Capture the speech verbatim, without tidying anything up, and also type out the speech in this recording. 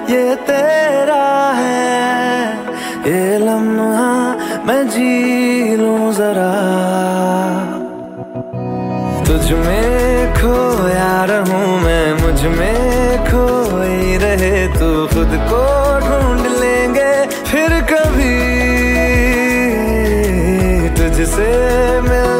ये तेरा है, ये लम्हा मैं जी लूं जरा। तुझ में खोया रहूं मैं, मुझ में खोई रहे तू, खुद को ढूंढ लेंगे फिर कभी तुझसे मिल